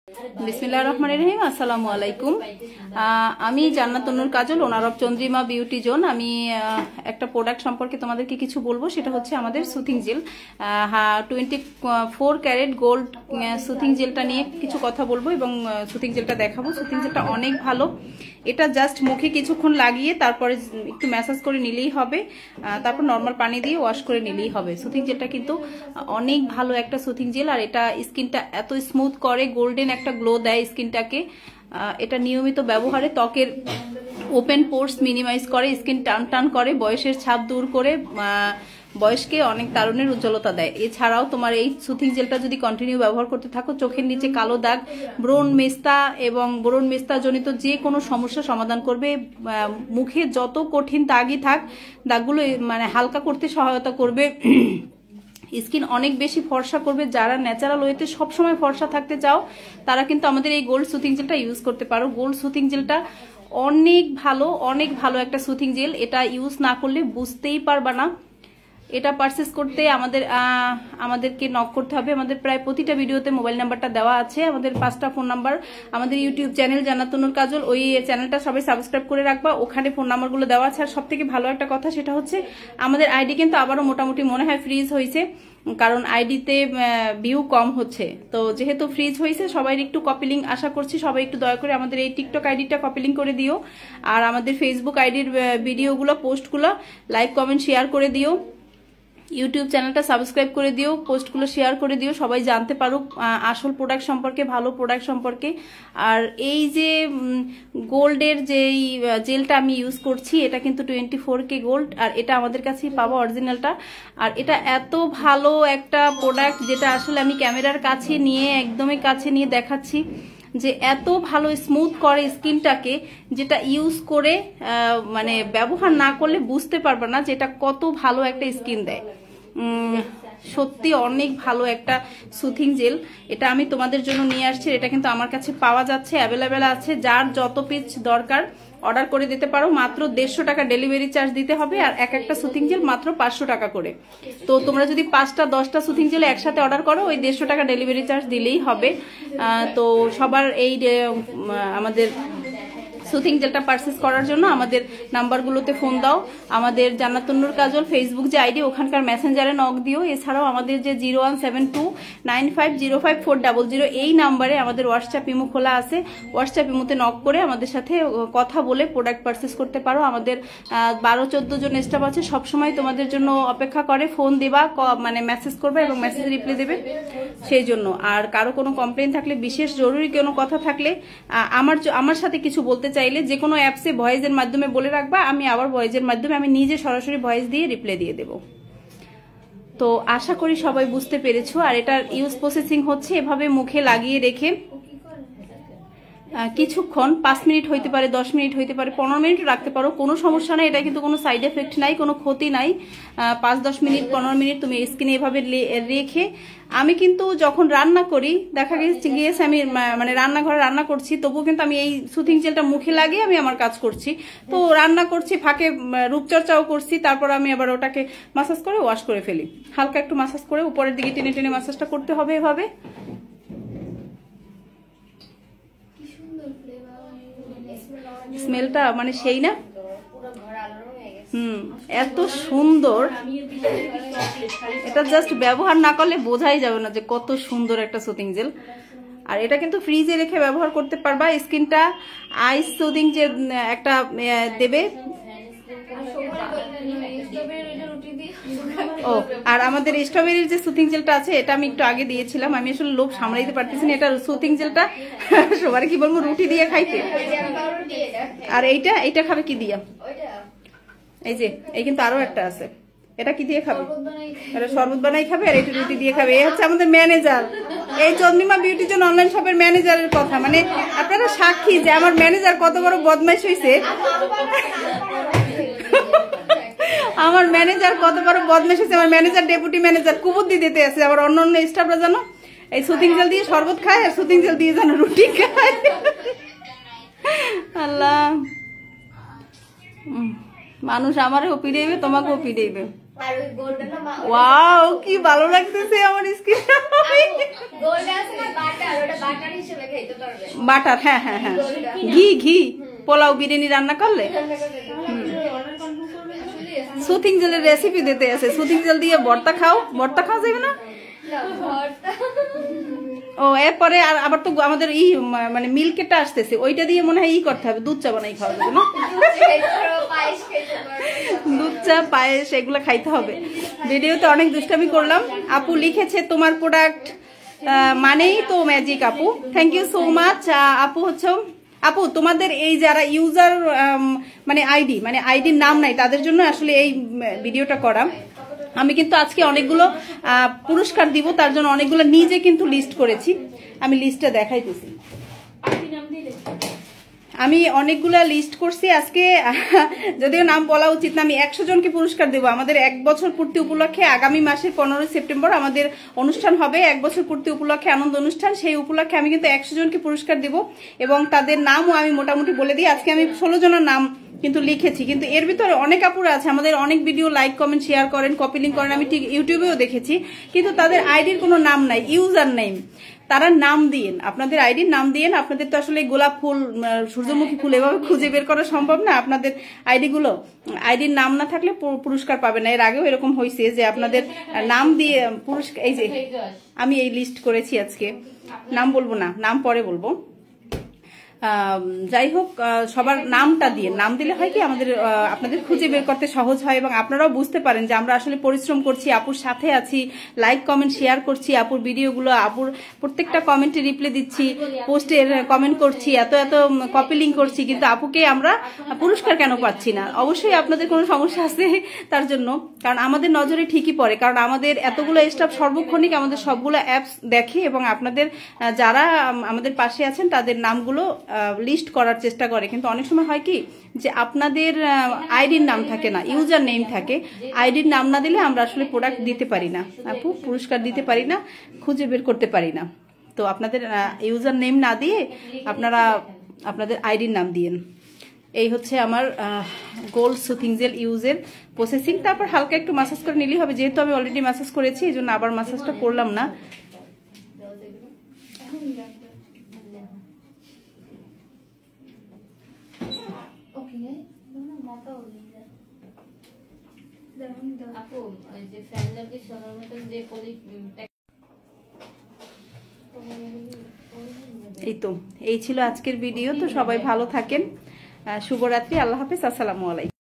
বিসমিল্লাহির রহমানির রহিম। আসসালামু আলাইকুম। আমি Jannat Tanur Kajal, owner of Chandrima beauty zone. আমি একটা প্রোডাক্ট সম্পর্কে তোমাদেরকে কিছু বলবো, সেটা হচ্ছে আমাদের soothing gel. 24 carat gold soothing জেলটা নিয়ে কিছু কথা বলবো এবং সুথিং জেলটা দেখাবো। সুথিং জেলটা অনেক ভালো। এটা জাস্ট মুখে কিছুক্ষণ লাগিয়ে তারপরে একটু ম্যাসাজ করে নিলেই হবে, তারপর নর্মাল পানি দিয়ে ওয়াশ করে নিলেই হবে। সুথিং জেলটা কিন্তু অনেক ভালো একটা সুথিং জেল, আর এটা স্কিনটা এত স্মুথ করে, গোল্ডেন একটা গ্লো দেয় স্কিনটাকে। এটা নিয়মিত ব্যবহারে ত্বকের ওপেন পোর্স মিনিমাইজ করে, স্কিন টান টান করে, বয়সের ছাপ দূর করে বয়সকে অনেক তারুণ্যের উজ্জ্বলতা দেয়। এছাড়াও তোমার এই সুথিং জেলটা যদি কন্টিনিউ ব্যবহার করতে থাকো, চোখের নিচে কালো দাগ, ব্রণ মেস্তা এবং ব্রণ মেস্তা জনিত যে কোনো সমস্যা সমাধান করবে। মুখে যত কঠিন দাগই থাক, দাগগুলো মানে হালকা করতে সহায়তা করবে। স্কিন অনেক বেশি ফর্সা করবে। যারা ন্যাচারাল ওয়েতে সবসময় ফর্সা থাকতে চাও, তারা কিন্তু আমাদের এই গোল্ড সুথিং জেলটা ইউজ করতে পারো। গোল্ড সুথিং জেলটা অনেক ভালো একটা সুথিং জেল। এটা ইউজ না করলে বুঝতেই পারবা না। এটা পারচেস করতে আমাদেরকে নক করতে হবে। আমাদের প্রায় প্রতিটা ভিডিওতে মোবাইল নাম্বারটা দেওয়া আছে, আমাদের 5টা ফোন নাম্বার। আমাদের ইউটিউব চ্যানেল জান্নাত তনুর কাজল, ওই চ্যানেলটা সবাই সাবস্ক্রাইব করে রাখবা, ওখানে ফোন নাম্বারগুলো দেওয়া আছে। আর সব থেকে ভালো একটা কথা, সেটা হচ্ছে আমাদের আইডি কিন্তু আবারও মোটামুটি মনে হয় ফ্রিজ হয়েছে, কারণ আইডিতে ভিউ কম হচ্ছে। তো যেহেতু ফ্রিজ হয়েছে, সবাই একটু কপি লিঙ্ক আশা করছি, সবাই একটু দয়া করে আমাদের এই টিকটক আইডিটা কপি লিঙ্ক করে দিও, আর আমাদের ফেসবুক আইডির ভিডিওগুলো পোস্টগুলো লাইক কমেন্ট শেয়ার করে দিও। ইউটিউব চ্যানেলটা সাবস্ক্রাইব করে দিও, পোস্টগুলো শেয়ার করে দিও, সবাই জানতে পারুক আসল প্রোডাক্ট সম্পর্কে, ভালো প্রোডাক্ট সম্পর্কে। আর এই যে গোল্ডের যে জেলটা আমি ইউজ করছি, এটা কিন্তু 24K গোল্ড, আর এটা আমাদের কাছেই পাবো অরিজিনালটা। আর এটা এত ভালো একটা প্রোডাক্ট, যেটা আসলে আমি ক্যামেরার কাছে নিয়ে একদমই কাছে নিয়ে দেখাচ্ছি, যে এত ভালো স্মুথ করে স্কিনটাকে, যেটা ইউজ করে মানে ব্যবহার না করলে বুঝতে পারবে না যে এটা কত ভালো একটা স্কিন দেয়। সত্যি অনেক ভালো একটা সুথিং জেল। এটা আমি তোমাদের জন্য নিয়ে আসছি। এটা কিন্তু আমার কাছে পাওয়া যাচ্ছে, অ্যাভেলেবেল আছে। যার যত পিস দরকার অর্ডার করে দিতে পারো। মাত্র 150 টাকা ডেলিভারি চার্জ দিতে হবে, আর একটা সুথিং জেল মাত্র 500 টাকা করে। তো তোমরা যদি 5টা 10টা সুথিং জেল একসাথে অর্ডার করো, ওই 150 টাকা ডেলিভারি চার্জ দিলেই হবে। তো সবার এই আমাদের সুথিং জেলটা পারচেস করার জন্য আমাদের নাম্বারগুলোতে ফোন দাও। আমাদের জান্নাত তনুর কাজল ফেসবুক যে আইডি, ওখানকার মেসেঞ্জারে নক দিও। এছাড়াও আমাদের যে 017295050400 এই নাম্বারে আমাদের হোয়াটসঅ্যাপ ইমো খোলা আছে। হোয়াটসঅ্যাপ ইমোতে নক করে আমাদের সাথে কথা বলে প্রোডাক্ট পারচেস করতে পারো। আমাদের 12-14 জন স্টাফ আছে, সবসময় তোমাদের জন্য অপেক্ষা করে। ফোন দেবা, মানে মেসেজ করবে এবং মেসেজ রিপ্লাই দেবে সেই জন্য। আর কারো কোনো কমপ্লেন থাকলে, বিশেষ জরুরি কোনো কথা থাকলে, আমার সাথে কিছু বলতে চাইলে, যে কোনো অ্যাপসে ভয়েসের মাধ্যমে বলে রাখবা, আমি আবার ভয়েসের মাধ্যমে আমি নিজে সরাসরি ভয়েস দিয়ে রিপ্লাই দিয়ে দেব। তো আশা করি সবাই বুঝতে পেরেছো। আর এটার ইউজ প্রসেসিং হচ্ছে এভাবে মুখে লাগিয়ে রেখে কিছুক্ষণ, 5 মিনিট হইতে পারে, 10 মিনিট হইতে পারে, 15 মিনিট রাখতে পারো, কোনো সমস্যা নাই। এটা কিন্তু কোনো সাইড এফেক্ট নাই, কোনো ক্ষতি নাই। 5-10 মিনিট 15 মিনিট তুমি স্কিনে এভাবে রেখে, আমি কিন্তু যখন রান্না করি, দেখা গিয়েছে আমি মানে রান্নাঘরে রান্না করছি, তবুও কিন্তু আমি এই সুথিং জেলটা মুখে লাগিয়ে আমি আমার কাজ করছি। তো রান্না করছি, ফাঁকে রূপচর্চাও করছি, তারপর আমি আবার ওটাকে মাসাজ করে ওয়াশ করে ফেলি। হালকা একটু মাসাজ করে উপরের দিকে টেনে টেনে মাসাজটা করতে হবে এভাবে। স্মেলটা মানে সেই না, এত সুন্দর। এটা জাস্ট ব্যবহার না করলে বোঝাই যাবে না যে কত সুন্দর একটা সুথিং জেল। আর এটা কিন্তু ফ্রিজে রেখে ব্যবহার করতে পারবা। স্কিনটা আইস সুথিং যে একটা দেবে। ও, আর আমাদের স্ট্রবেরির যে সুথিং জেলটা আছে, এটা আমি একটু আগে দিয়েছিলাম। আমি আসলে লোভ সামলাইতে পারতেছি না। এটা সুথিং জেলটা সবার কি বলবো, রুটি দিয়ে খাইতে। আর এইটা খাবে কি দিয়া? এই যে এই কিন্তু আরো একটা আছে, এটা কি দিয়ে খাবে? এটা শরবত বানাই খাবে, আর এটা রুটি দিয়ে খাবে। এই হচ্ছে আমাদের ম্যানেজার, এই চন্দ্রিমা বিউটি জোন অনলাইন শপের ম্যানেজারের কথা। মানে আপনারা সাক্ষী যে আমার ম্যানেজার কত বড় বদমাইশ হয়েছে। আমার ম্যানেজার কত বড় বদমাইশ হয়েছে। আমার ম্যানেজার ডেপুটি ম্যানেজার কুবুদ্ধি দিতে আছে। আবার অন্য স্টাফরা জানো এই সুথিং জেল দিয়ে শরবত খায়, আর সুথিং জেল দিয়ে জানো রুটি খায়। আল্লাহ, মানুষ আমারও পিড়াইবে, তোমাকেও পিড়াইবে। ওয়াও, কি ভালো লাগতেছে আমার স্কিন। বাটার, হ্যাঁ হ্যাঁ হ্যাঁ, ঘি পোলাও বিরিয়ানি রান্না করলে সুথিং জেলের রেসিপি দিতে আছে। সুথিং জেল দিয়ে ভর্তা খাওয়া যাবে না? ও এরপরে আর আবার তো আমাদের মানে মিল্কেটা আসতেছে, ওইটা দিয়ে মনে হয় করতে হবে, দুধ চা বানাই খাওয়া যাবে না? দুধ চা পায়েস এগুলো খাইতে হবে। ভিডিওতে অনেক দুষ্টামি করলাম। আপু লিখেছে তোমার প্রোডাক্ট মানেই তো ম্যাজিক। আপু থ্যাংক ইউ সো মাচ। আপু তোমাদের এই যারা ইউজার মানে আইডির নাম নাই তাদের জন্য আসলে এই ভিডিওটা করা। আমি কিন্তু আজকে অনেকগুলো পুরস্কার দিব, তার জন্য অনেকগুলো নিজে কিন্তু লিস্ট করেছি। আমি লিস্টটা দেখাইতেছি। আমি অনেকগুলা লিস্ট করছি আজকে, যদিও নাম বলা উচিত না। আমি 100 জনকে পুরস্কার দেবো। আমাদের 1 বছর পূর্তি উপলক্ষে আগামী মাসের 15 সেপ্টেম্বর আমাদের অনুষ্ঠান হবে, 1 বছর পূর্তি উপলক্ষে আনন্দ অনুষ্ঠান। সেই উপলক্ষে আমি কিন্তু 100 জনকে পুরস্কার দেব এবং তাদের নামও আমি মোটামুটি বলে দিই। আজকে আমি 16 জনের নাম কিন্তু লিখেছি, কিন্তু এর ভিতরে অনেক আপুরা আছে আমাদের অনেক ভিডিও লাইক কমেন্ট শেয়ার করেন, কপি লিঙ্ক করেন, আমি ঠিক ইউটিউবেও দেখেছি, কিন্তু তাদের আইডির কোনো নাম নাই, ইউজার নেম। তারা নাম দিয়েন, আপনাদের আইডির নাম দিয়েন। আপনাদের তো আসলে গোলাপ ফুল, সূর্যমুখী ফুল এভাবে খুঁজে বের করা সম্ভব না। আপনাদের আইডির নাম না থাকলে পুরস্কার পাবে না। এর আগেও এরকম হয়েছে যে আপনাদের নাম দিয়ে পুরস্কার, এই যে আমি এই লিস্ট করেছি আজকে, নাম বলবো না, নাম পরে বলবো। যাই হোক, সবার নামটা দিয়ে, নাম দিলে হয় কি আমাদের আপনাদের খুঁজে বের করতে সহজ হয় এবং আপনারাও বুঝতে পারেন যে আমরা আসলে পরিশ্রম করছি, আপুর সাথে আছি, লাইক কমেন্ট শেয়ার করছি, আপুর ভিডিওগুলো, আপুর প্রত্যেকটা কমেন্টে রিপ্লাই দিচ্ছি, পোস্টের কমেন্ট করছি, এত কপি লিঙ্ক করছি, কিন্তু আপুকে আমরা পুরস্কার কেন পাচ্ছি না? অবশ্যই আপনাদের কোনো সমস্যা আছে তার জন্য, কারণ আমাদের নজরে ঠিকই পড়ে, কারণ আমাদের এতগুলো স্টাফ সর্বক্ষণিক আমাদের সবগুলো অ্যাপস দেখে এবং আপনাদের যারা আমাদের পাশে আছেন তাদের নামগুলো লিস্ট করার চেষ্টা করে। কিন্তু অনেক সময় হয় কি যে আপনাদের আইডির নাম থাকে না, ইউজার নেম থাকে। আইডির নাম না দিলে আমরা আসলে প্রোডাক্ট দিতে পারি না আপু, পুরস্কার দিতে পারি না, খুঁজে বের করতে পারি না। তো আপনাদের ইউজার নেম না দিয়ে আপনারা আপনাদের আইডির নাম দিয়েন। এই হচ্ছে আমার গোল্ড সুথিং জেল ইউজের প্রসেসিং। তারপর হালকা একটু ম্যাসাজ করে নিলেই হবে, যেহেতু আমি অলরেডি ম্যাসাজ করেছি এই জন্য আবার ম্যাসাজটা করলাম না। এই ছিল আজকের ভিডিও। তো সবাই ভালো থাকেন, শুভরাত্রি, আল্লাহ হাফেজ, আসসালামু আলাইকুম।